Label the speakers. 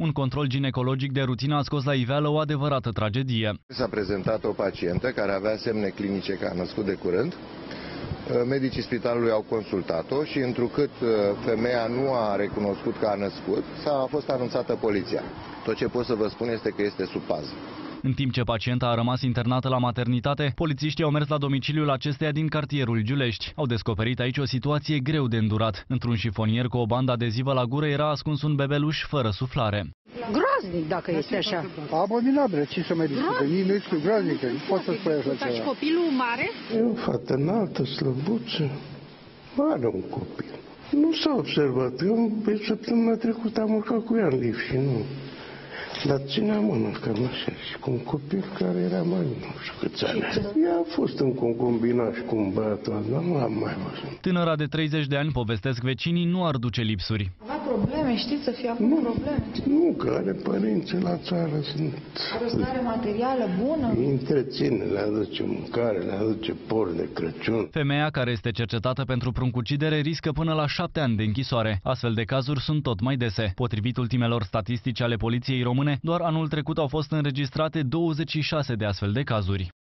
Speaker 1: Un control ginecologic de rutină a scos la iveală o adevărată tragedie.
Speaker 2: S-a prezentat o pacientă care avea semne clinice că a născut de curând. Medicii spitalului au consultat-o și întrucât femeia nu a recunoscut că a născut, a fost anunțată poliția. Tot ce pot să vă spun este că este sub pază.
Speaker 1: În timp ce pacienta a rămas internată la maternitate, polițiștii au mers la domiciliul acesteia din cartierul Giulești. Au descoperit aici o situație greu de îndurat. Într-un șifonier cu o bandă adezivă la gură era ascuns un bebeluș fără suflare.
Speaker 3: Groaznic dacă este așa.
Speaker 4: Abominabil, ce să mai discută? Nu este groaznic, nu pot să spui așa ceva.
Speaker 3: Copilul mare?
Speaker 5: E o fată înaltă, slăbuță, are un copil. Nu s-a observat. Eu pe săptămâna trecută am urcat cu ea în lift și nu... Dar ținea mână cam așa și cu un copil care era mai nu știu câți ani. Ea a fost în concubinaj cu un băiatul, dar nu l-am mai văzut.
Speaker 1: Tânăra de 30 de ani, povestesc vecinii, nu ar duce lipsuri.
Speaker 6: Avea probleme, știți, să fie acum probleme.
Speaker 5: Nu, că are părinții la țară, sunt...
Speaker 6: Are o stare materială bună.
Speaker 5: Întreține, le aduce mâncare, le aduce porc de Crăciun.
Speaker 1: Femeia, care este cercetată pentru pruncucidere, riscă până la 7 ani de închisoare. Astfel de cazuri sunt tot mai dese. Potrivit ultimelor statistici ale poliției române, doar anul trecut au fost înregistrate 26 de astfel de cazuri.